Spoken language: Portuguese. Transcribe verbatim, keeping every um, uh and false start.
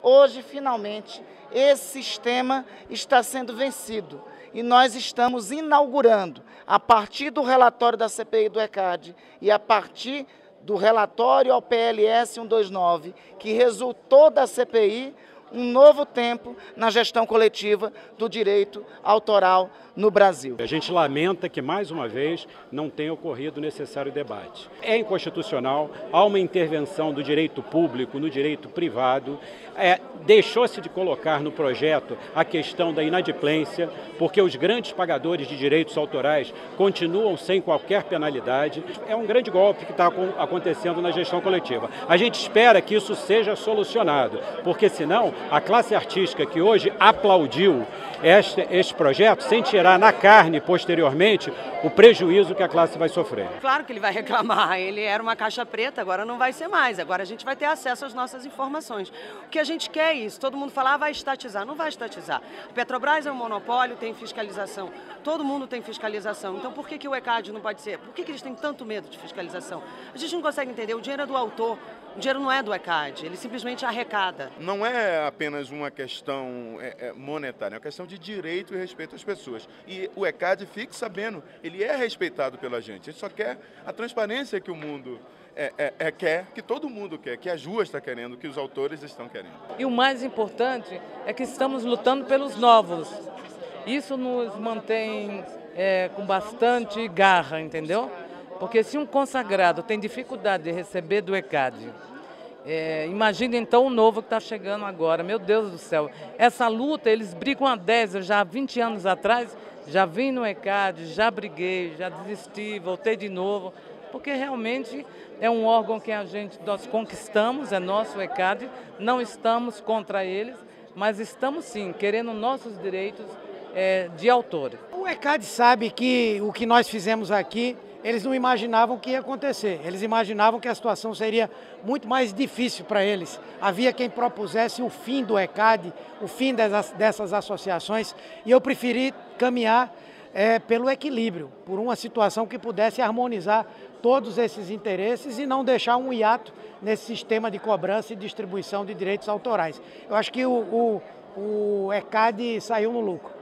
hoje, finalmente, esse sistema está sendo vencido. E nós estamos inaugurando, a partir do relatório da C P I do ECAD e a partir do relatório ao P L S cento e vinte e nove, que resultou da C P I, um novo tempo na gestão coletiva do direito autoral no Brasil. A gente lamenta que, mais uma vez, não tenha ocorrido o necessário debate. É inconstitucional, há uma intervenção do direito público no direito privado, é, deixou-se de colocar no projeto a questão da inadimplência, porque os grandes pagadores de direitos autorais continuam sem qualquer penalidade. É um grande golpe que está acontecendo na gestão coletiva. A gente espera que isso seja solucionado, porque senão a classe artística que hoje aplaudiu este, este projeto sentirá na carne, posteriormente, o prejuízo que a classe vai sofrer. Claro que ele vai reclamar, ele era uma caixa preta, agora não vai ser mais, agora a gente vai ter acesso às nossas informações. O que a gente quer é isso, todo mundo fala, ah, vai estatizar, não vai estatizar. A Petrobras é um monopólio, tem fiscalização, todo mundo tem fiscalização, então por que, que o ECAD não pode ser? Por que, que eles têm tanto medo de fiscalização? A gente não consegue entender, o dinheiro é do autor, o dinheiro não é do ECAD, ele simplesmente arrecada. Não é apenas uma questão monetária, é uma questão de direito e respeito às pessoas. E o ECAD, fique sabendo, ele é respeitado pela gente. A gente só quer a transparência que o mundo é, é, é, quer, que todo mundo quer, que a Ju está querendo, que os autores estão querendo. E o mais importante é que estamos lutando pelos novos. Isso nos mantém é, com bastante garra, entendeu? Porque se um consagrado tem dificuldade de receber do ECAD, É, imagina então o novo que está chegando agora, meu Deus do céu. Essa luta, eles brigam há dez, eu já há vinte anos atrás, já vim no ECAD, já briguei, já desisti, voltei de novo, porque realmente é um órgão que a gente, nós conquistamos, é nosso ECAD, não estamos contra eles, mas estamos sim, querendo nossos direitos é, de autor. O ECAD sabe que o que nós fizemos aqui, eles não imaginavam que ia acontecer, eles imaginavam que a situação seria muito mais difícil para eles. Havia quem propusesse o fim do ECAD, o fim dessas, dessas associações, e eu preferi caminhar é, pelo equilíbrio, por uma situação que pudesse harmonizar todos esses interesses e não deixar um hiato nesse sistema de cobrança e distribuição de direitos autorais. Eu acho que o, o, o ECAD saiu no lucro.